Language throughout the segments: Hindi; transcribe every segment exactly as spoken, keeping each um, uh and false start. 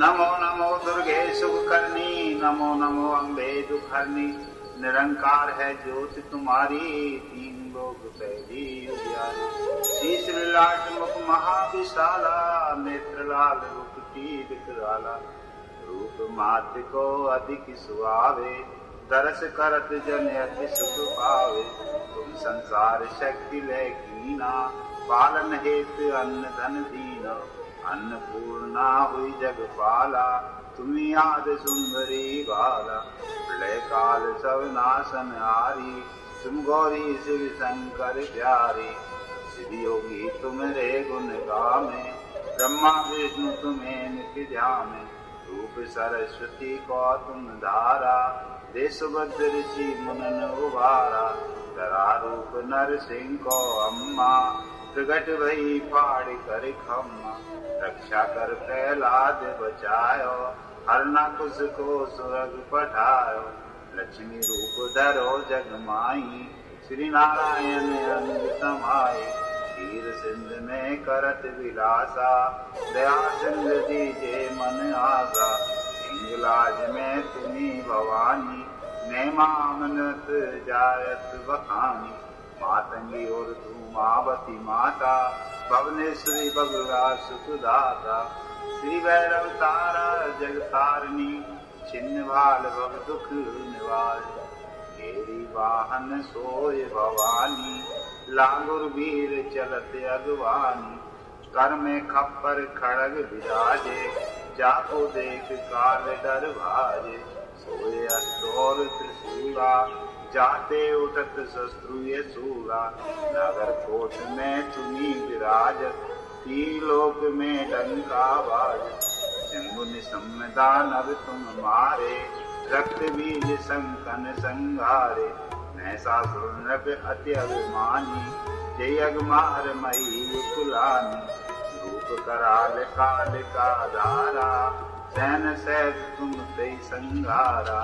नमो नमो दुर्गे सुखकर्णी, नमो नमो अम्बे दुखहरणी। निरंकार है ज्योति तुम्हारी, तीन लोग पहली उजियारी। शीश विलाट मुख महाविशाला, नेत्र लाल रूप की विकराला। रूप मात्र को अधिक सुहावे, दरस करत जन अति सुख पावे। तुम संसार शक्ति ले कीना, पालन हेतु अन्न धन दीना। अन्नपूर्णा हुई जगपाला, तुम्ही आद सुंदरी बाला। प्रलय काल सब नाशन आरी, तुम गौरी शिव शंकर प्यारी। श्री योगी तुम्हारे गुण गामे, ब्रह्मा विष्णु तुम्हें नित्य ध्यामे। रूप सरस्वती को तुम धारा, दे सुभद्र ऋषि मुनन उबारा। धरा रूप नर सिंह को अम्मा, प्रगट भई फाड़ कर खम्मा। रक्षा कर प्रहलाद बचायो, हरना कुश को सुरग पठायो। लक्ष्मी रूप धरो जग माई, श्री नारायण अंग समाई। क्षीर सिंध में करत विलासा, दया सिंध दीजे मन आसा। हिंगलाज में तुम्ही भवानी, नेमामनत जायत बखानी। मातंगी और धूमावती माता, भवनेश्वरी बगुला सुखदाता। श्री भैरव तारा जगतारिणी, छिन्न भाल भव दुख निवारणी। तेरी वाहन सोय भवानी, लांगुर वीर चलत अगवानी। कर में खप्पर खड़ग विराजे, जाको देख काल डर भाजे। सोए अस्त्र त्रिशूला, जाते उठत शत्रु ये सूरा। नगर कोट में तुम्ही विराजत, तीलोक में डंका बाजत। शंभु निशम्य दानव तुम मारे, रक्त बीज संकन संघारे। महसासुर नृप अति अभिमानी, जय अगमार मई कुलानी। रूप कराल काल का धारा, सैन सैत तुम तई संघारा।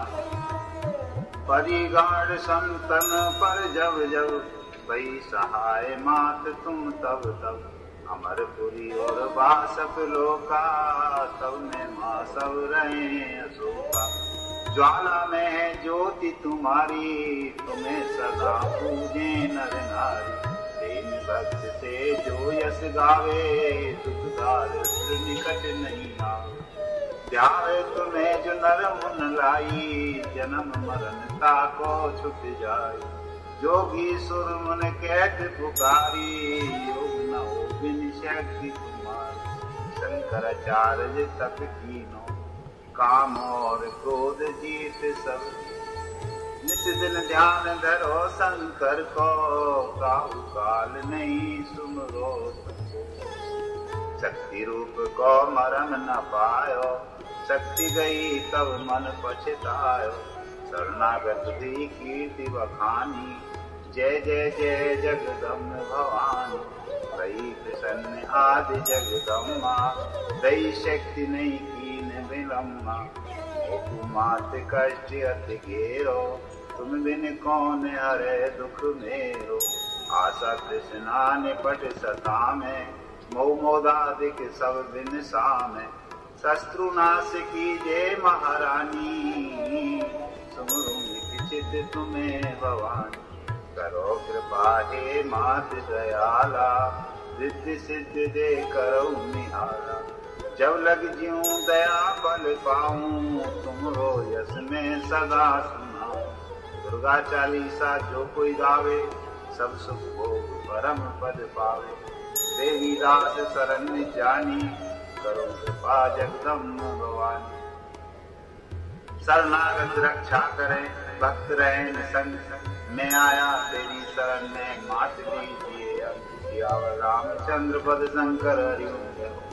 परिगाढ़ संतन पर जब जब, भई सहाय मात तुम तब तब। अमरपुरी और बासप लोका, तब में माँ सब रहे अशोका। ज्वाला में है ज्योति तुम्हारी, तुम्हें सदा पूजे नर नारी। प्रेम भक्त से जो यश गावे, दुख दारिद्र निकट नहीं आवे। ध्यावे तुम्हें जो नर मुन लाई, जन्म मरण ताको छुट जाए। जोगी सुर मन कैट पुकारी, योग न हो बिन शक्ति तुम्हारी। शंकराचार्य तप कीनो, काम और क्रोध जीत सब। नित दिन ध्यान धरो शंकर को, काहू काल नहीं सुमरो सको। शक्ति रूप को मरम न पायो, शक्ति गई तब मन पछतायो। शरणागत भी कीर्ति बखानी, जय जय जय जगदम्ब भवानी। रही प्रसन्न आदि जगदम्मा, दई शक्ति नहीं कीन विलम्मा। मात कष्ट अति घेरो, तुम बिन कौन हरे दुख मेरो। आशा तृष्णा निपट सता में, मोह मोदादिक सब बिन सामे। शत्रु नाश कीजे महारानी, सुमरूं चित तुम्हें भवानी। करो कृपा हे मात दयाला, रिद्धि सिद्धि दे करो निहारा। जब लग ज्यूं दया बल पाऊं, तुमरो यश में सदा सुनाऊं। दुर्गा चालीसा जो कोई गावे, सब सुख भोग परम पद पावे। देवी दास शरण जानी, करो कृपा जगदम्ब भवानी। शरणागत रक्षा करे, भक्त रहे निसंग। मैं आया तेरी शरण में, मात लीजिए। रामचंद्र पद शंकर हरिओम।